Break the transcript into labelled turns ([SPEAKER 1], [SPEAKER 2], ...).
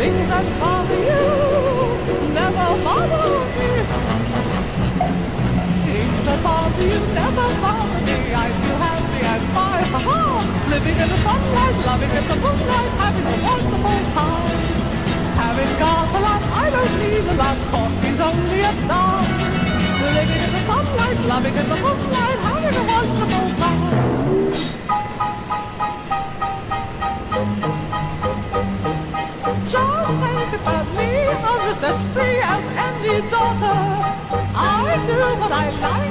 [SPEAKER 1] things that bother you never bother me. Things that bother you never bother me. I feel happy and fine, ha-ha. Living in the sunlight, loving in the moonlight, having a wonderful time. Having got a lot, I don't need a lot. Coffee's only a dime. Living in the sunlight, loving in the moonlight, having a wonderful time. Just think about me, I'm just as free as any daughter. I do what I like,